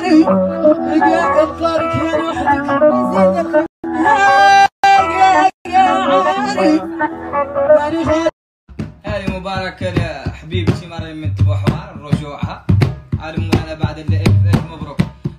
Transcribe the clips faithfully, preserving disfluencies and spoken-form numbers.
هذه مباركة لحبيبتي مريم من تبو حوار رجوعها. عالم وانا بعد اللي الف مبروك.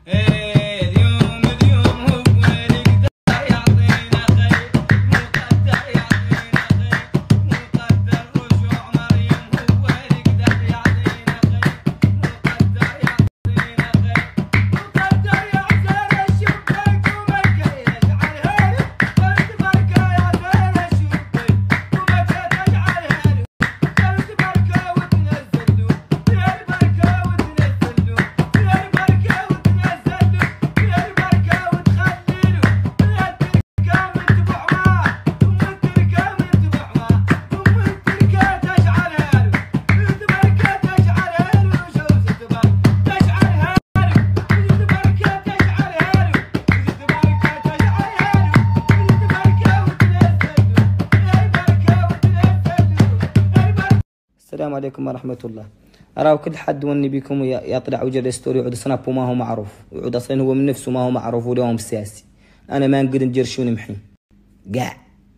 اليوم اليوم هو اللي قدر يعطينا خير، مقدر يعطينا خير، مقدر رجوع مريم هو اللي قدر يعطينا خير، مقدر يعطينا خير، مقدر يعزل الشباك ومكة يجعلها له، قلت بركة يعزل الشباك ومكة تجعلها له، قلت بركة وتنزل له، يا البركة وتنزل له، يا البركة وتنزل له، يا البركة وتخلي له، يا التركة من تبع معاه، ثم التركة من تبع معاه، ثم التركة تجعلها له، البركة تجعلها له، جوزة بركة تجعلها له، البركة تجعلها له، البركة تجعلها له، البركة وتنزل له، يا البركة وتنزل له، البركة. السلام عليكم ورحمة الله. أراه كل حد وني بكم يطلع وجه ستوري ويعود سناب وما هو معروف، ويعود أصلا هو من نفسه ما هو معروف واليوم سياسي. أنا ما نقدر ندير شو نمحي قاع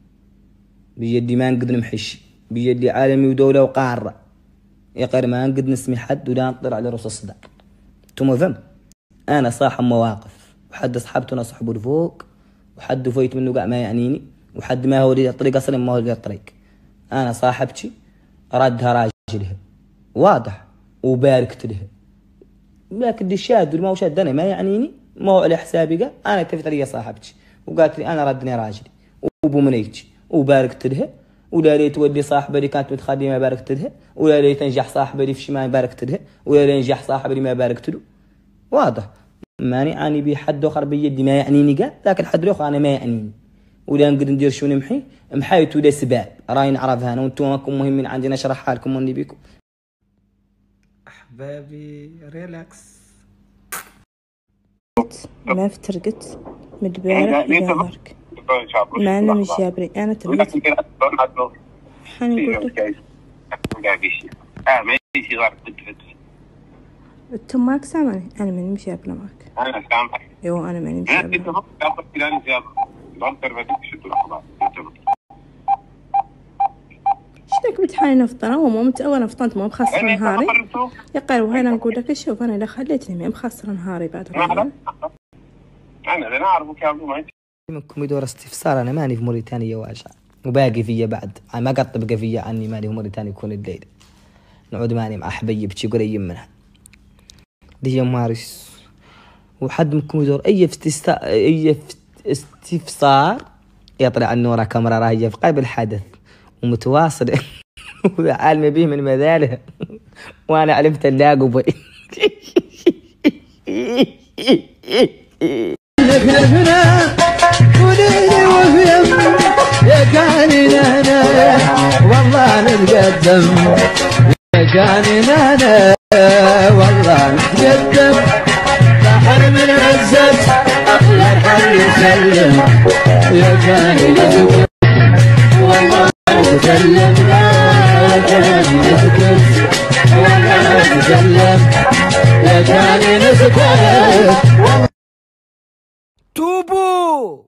بيدي، ما نقدر نمحيش بيدي، عالمي ودولة وقارة يقر، ما نقدر نسمي حد ولا نطلع على رؤوس الصداع. انتم فهم أنا صاحب مواقف، وحد أصحابته نصحبه لفوق، وحد فويت منه قاع ما يعنيني، وحد ما هو لي الطريق أصلا ما هو لي الطريق. أنا صاحبتي ردها راجلها واضح وباركت لها، لكن دي شاد ما هو شاد انا ما يعنيني، ما هو على حسابي. قال انا اتفقت لي صاحبتي وقالت لي انا ردني راجلي وبمنيتي وباركت لها، ولا ليت تولي صاحبه اللي كانت متخدمه ما باركت لها، ولا ليت تنجح صاحبه اللي في شي ما باركت لها، ولا ليت ينجح صاحبه اللي ما باركت له. واضح ماني عاني بي حد اخر بيدي ما يعنيني قال، لكن حد الاخر انا ما يعنيني، ولا نقدر ندير شو نمحي محايت ولا سباب راي نعرفها انا وانتم ماكم مهمين عندي نشرح حالكم وني بيكم. احبابي ريلاكس. ما افترقت من البارح لبارك، ما انا مش جابري انا تبيت حاني قلت لك انتم ماك سامعني، انا ماني مش جابنا معك. انا سامعك. ايوه انا ماني مش جابنا. شنك بتحاين نفطنا وما متأول نفطنت ما بخسر نهاري يا قال. وهنا نقول لك شوف انا اللي خليتني ما بخسر نهاري بعد الرجل. انا انا اعرفك يا ابو ما منكم يدور استفسار، انا ماني في موريتانيا واجع وباقي فيا بعد، ما قد تبقى فيا عني ماني في موريتانيا يكون الليل نعود ماني مع حبيبتي قريب منها دي مارس. وحد منكم يدور اي استفسار اي استفسار يطلع النورة كاميرا راهي في قلب الحدث ومتواصل وعالمة به من مذاله وانا علمت اللاقبي. وليلي وفيم يا كاني نانا والله نتقدم، يا كاني نانا والله نتقدم، بحر من عزت الحر يسلم، يا كاني نتقدم والله نتكلم، يا كاني نتكلم والله نتكلم، يا كاني نتكلم. توبو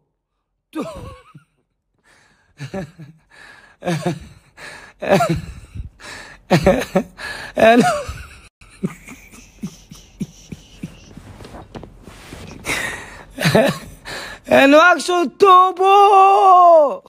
انا انا اقصد توبو.